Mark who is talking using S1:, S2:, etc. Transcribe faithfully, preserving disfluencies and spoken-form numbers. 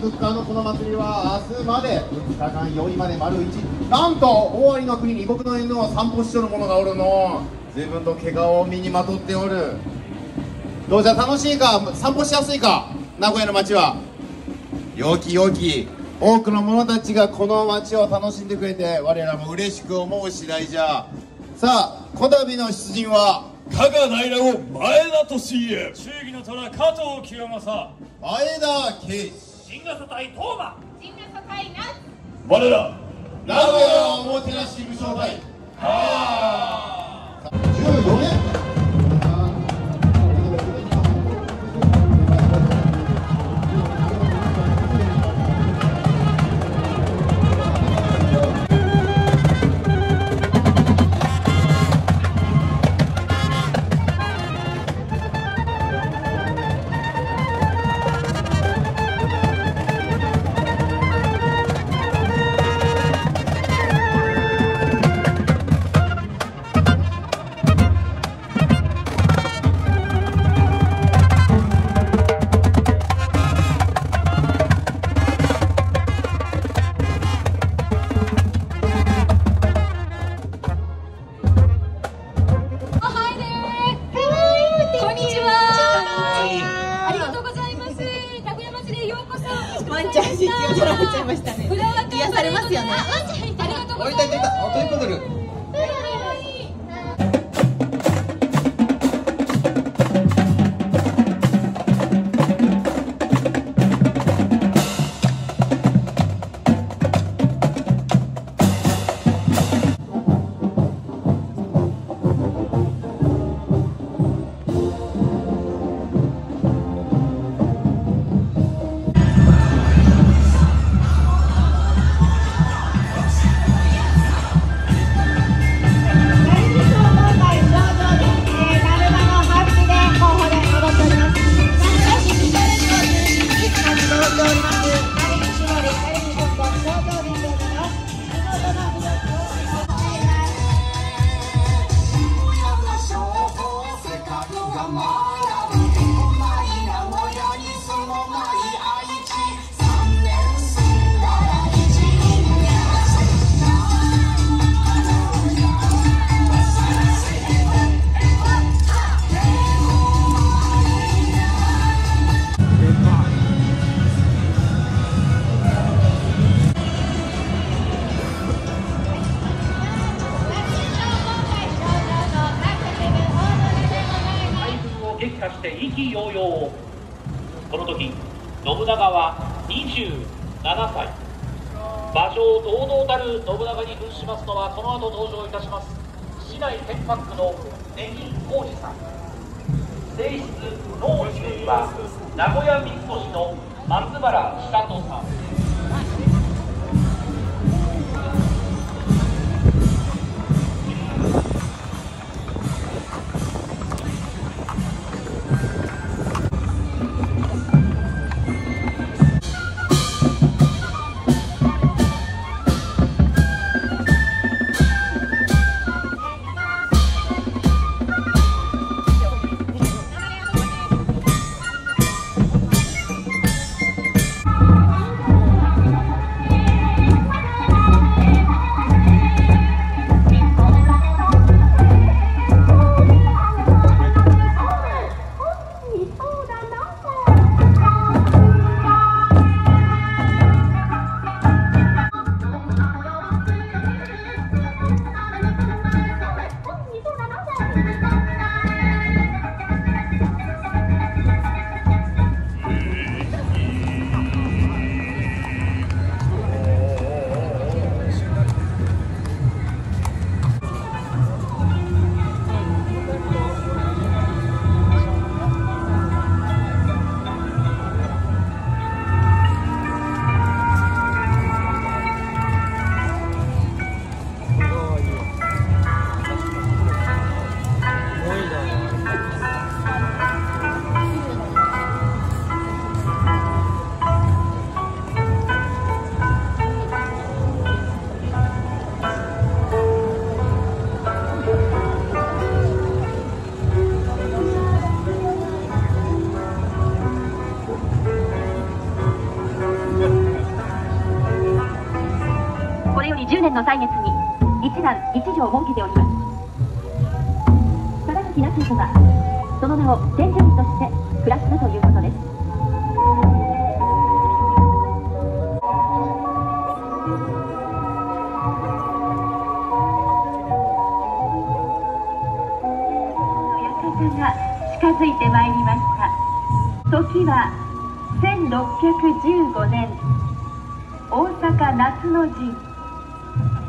S1: フッカーのこの祭りは明日までふつかかん、よいまで丸いち。なんと大ありの国に異国の縁の散歩しとる者がおるの。随分と毛皮を身にまとっておる。どうじゃ、楽しいか、散歩しやすいか、名古屋の街は。陽気陽気、多くの者たちがこの街を楽しんでくれて、我らも嬉しく思う次第じゃ。さあ、こたびの出陣は
S2: 加賀平を前田利家、
S3: 忠義の虎加藤清正、
S1: 前田慶
S3: 新笠対東馬、
S4: 新笠対那須、
S2: 我ら
S1: 名古屋おもてなし武将隊。じゅうよねん
S5: ワンちゃん実況取られちゃいましたね。癒されますよね。
S4: ありがとうございます。
S1: おいたいたいた、あ、トイプードル。
S6: 撃破して意気揚々。この時信長はにじゅうななさい。馬上堂々たる信長に扮しますのはこの後登場いたします市内天白区の根木浩二さん。正室能主は名古屋三越の松原久人さん。
S7: 年の歳月に一男一女を設けております。定かな生徒がその名を天寿院として暮らすということです。が近づいてまいりました。時はせんろっぴゃくじゅうごねん、大阪夏の陣。